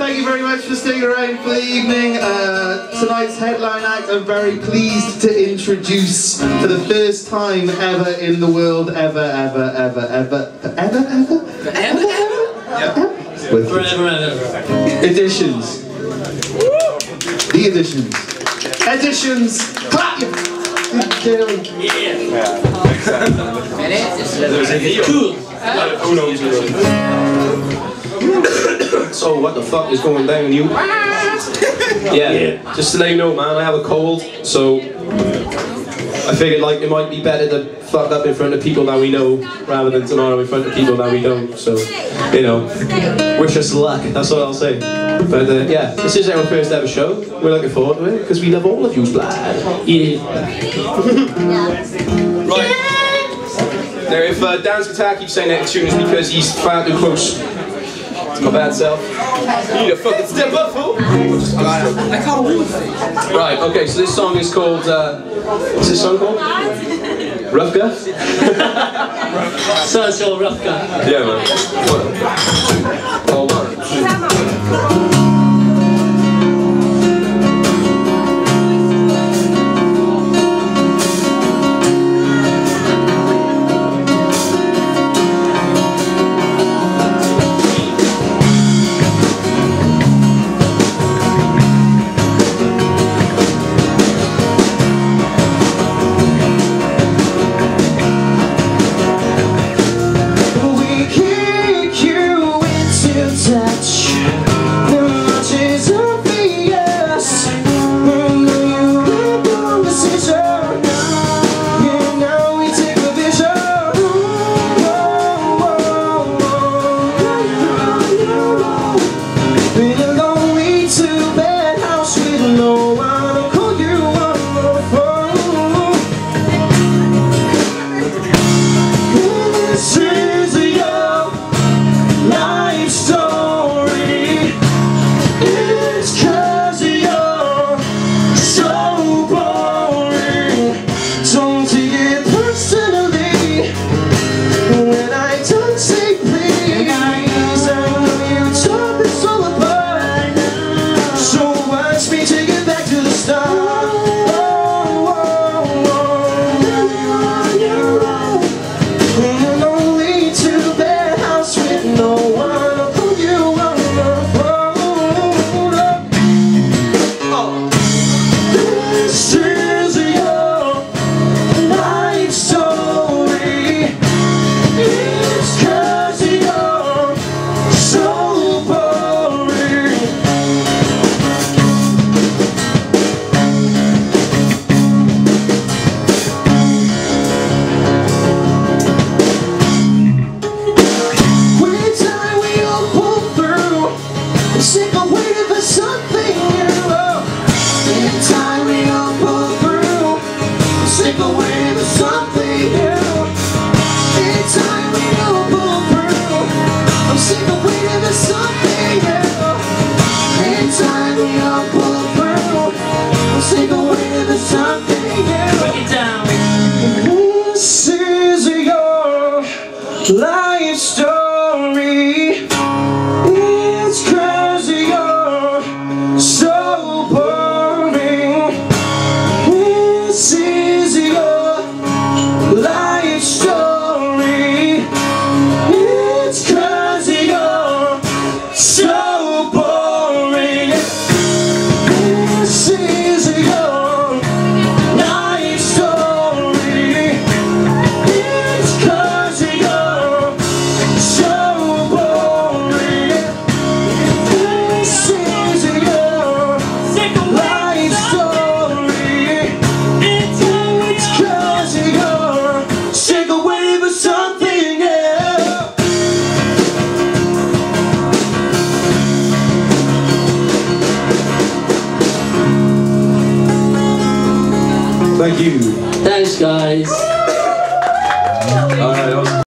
Thank you very much for sticking around for the evening. Tonight's headline act, I'm very pleased to introduce for the first time ever in the world, ever. Editions. The Editions. Editions. Clap you. Yeah. Cool. So what the fuck is going down, you? Yeah, just to let you know, man, I have a cold, so I figured like it might be better to fuck up in front of people that we know rather than tomorrow in front of people that we don't. So, you know, wish us luck. That's all I'll say. But yeah, this is our first ever show. We're looking forward to it because we love all of you's blood. Yeah. Right. Now, if Dan's guitar keeps saying that tune, it's because he's far too close to my bad self. You need to fucking step up, fool! I can't move. Right, okay, so this song is called, what's this song called? Rough Guy? So it's all Rough Guy. Yeah, man. Hold on. Life story, it's crazy, you're so boring. This is your life story, it's crazy, you're so boring. This is your life story, it's crazy, you're so boring. This is your life story. It's crazy, you're sick of waiting for something else. Thank you. Thanks, guys.